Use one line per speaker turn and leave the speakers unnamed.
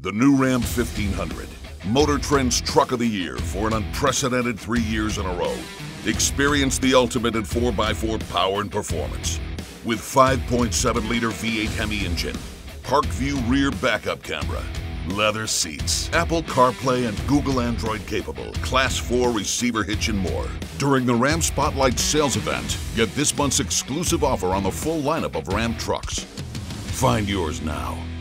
The new Ram 1500, Motor Trend's Truck of the Year for an unprecedented 3 years in a row. Experience the ultimate in 4x4 power and performance. With 5.7-liter V8 Hemi engine, Park View rear backup camera, leather seats, Apple CarPlay and Google Android capable, Class 4 receiver hitch and more. During the Ram Spotlight sales event, get this month's exclusive offer on the full lineup of Ram trucks. Find yours now.